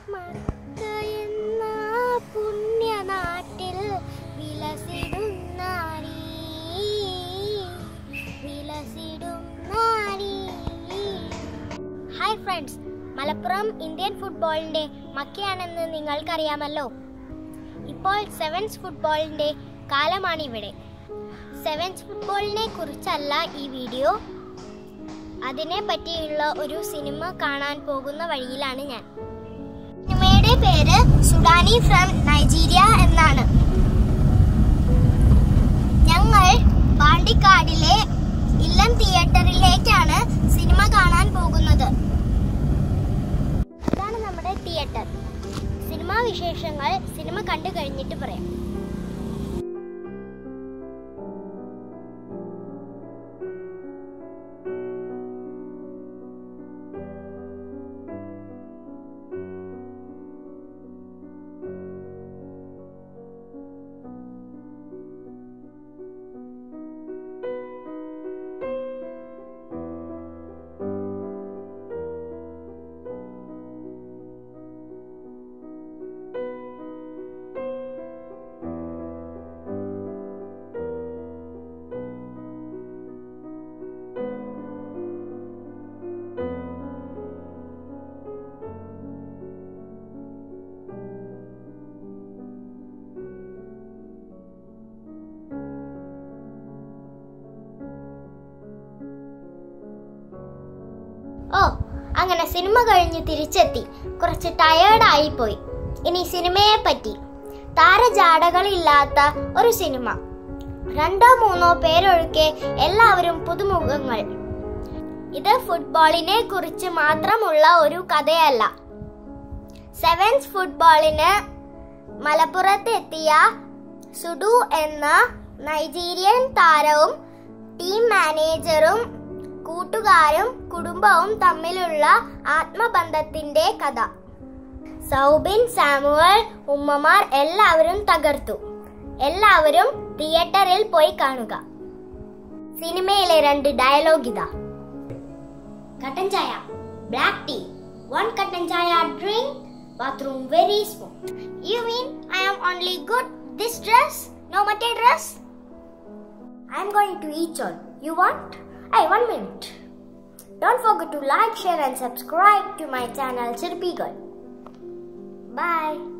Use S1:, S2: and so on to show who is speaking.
S1: Hi friends, Malappuram Indian footballinte makkayanennu ningalkariyamallo. Ippol sevens footballinte kalamanu ivide. Sevens footballine kurichalla ee video. Adine pattiyulla oru cinema kaanan poguna vazhiyilanu njan. Cinemade peru Sudani From Nigeria എന്നാണ്. ഞങ്ങൾ പാണ്ടിക്കാടിലെ ഇല്ലം തിയേറ്ററിലേക്കാണ് cinema കാണാൻ പോകുന്നത്. ഇതാണ് നമ്മുടെ theatre. Cinema വിശേഷങ്ങൾ cinema കണ്ടു കഴിഞ്ഞിട്ട് പറയാം. അങ്ങനെ സിനിമ കഴിഞ്ഞ് തിരിച്ചെത്തി. കുറച്ച് ടയേർഡായി പോയി. ഇനി സിനിമയെ പറ്റി. താരജാടകളില്ലാത്ത ഒരു സിനിമ. 2-3 പേരൊഴികെ എല്ലാവരും പുതുമുഖങ്ങൾ. ഇത് ഫുട്ബോളിനെ കുറിച്ച് മാത്രമുള്ള ഒരു കഥയല്ല. സെവൻസ് ഫുട്ബോളിന് മലപ്പുറത്ത് എത്തിയ സുഡു എന്ന നൈജീരിയൻ താരവും ടീം മാനേജറും കൂട്ടുകാരും കുടുംബവും തമ്മിലുള്ള ആത്മബന്ധത്തിന്റെ കഥ. സൗബിൻ, സാമുവൽ, ഉമ്മമാർ എല്ലാവരും തകർത്തു. എല്ലാവരും തിയേറ്ററിൽ പോയി കാണുക. സിനിമയിലെ 2 ഡയലോഗ് ഇതാ. കട്ടൻ ചായ, black tea, 1 kattan chaya drink, bathroom very smooth. You mean I am only good this dress? No matter dress? I am going to eat all. You want? Hey, 1 minute. Don't forget to like, share and subscribe to my channel Chirpy Girl. Bye.